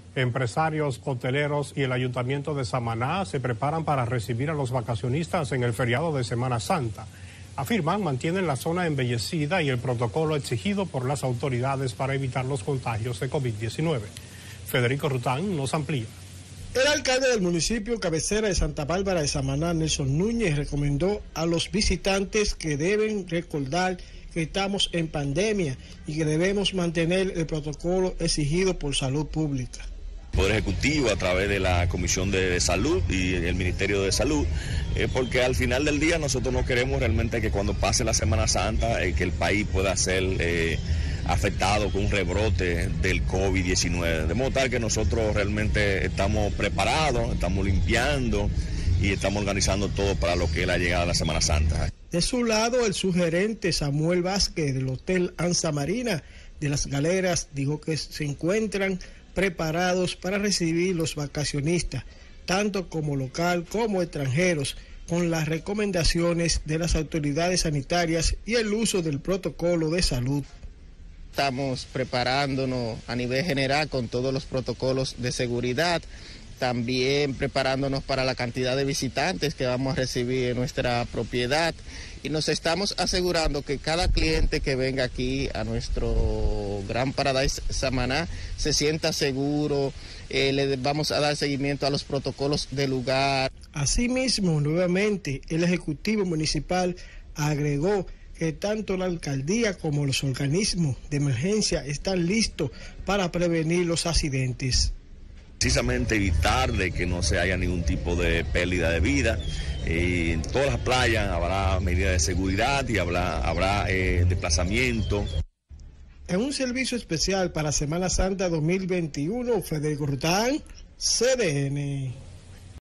Empresarios, hoteleros y el Ayuntamiento de Samaná se preparan para recibir a los vacacionistas en el feriado de Semana Santa. Afirman, mantienen la zona embellecida y el protocolo exigido por las autoridades para evitar los contagios de COVID-19. Federico Rután nos amplía. El alcalde del municipio cabecera de Santa Bárbara de Samaná, Nelson Núñez, recomendó a los visitantes que deben recordar que estamos en pandemia y que debemos mantener el protocolo exigido por Salud Pública. Poder Ejecutivo a través de la Comisión de Salud y el Ministerio de Salud, porque al final del día nosotros no queremos realmente que cuando pase la Semana Santa que el país pueda ser afectado con un rebrote del COVID-19. De modo tal que nosotros realmente estamos preparados, estamos limpiando y estamos organizando todo para lo que es la llegada de la Semana Santa. De su lado, el sugerente Samuel Vázquez del Hotel Ansa Marina de Las Galeras dijo que se encuentran preparados para recibir los vacacionistas, tanto como local como extranjeros, con las recomendaciones de las autoridades sanitarias y el uso del protocolo de salud. Estamos preparándonos a nivel general con todos los protocolos de seguridad, también preparándonos para la cantidad de visitantes que vamos a recibir en nuestra propiedad y nos estamos asegurando que cada cliente que venga aquí a nuestro Gran Paradise Samaná se sienta seguro, le vamos a dar seguimiento a los protocolos del lugar. Asimismo, nuevamente, el Ejecutivo Municipal agregó que tanto la alcaldía como los organismos de emergencia están listos para prevenir los accidentes. Precisamente evitar de que no se haya ningún tipo de pérdida de vida. En todas las playas habrá medidas de seguridad y habrá desplazamiento. En un servicio especial para Semana Santa 2021, Federico Rután, CDN.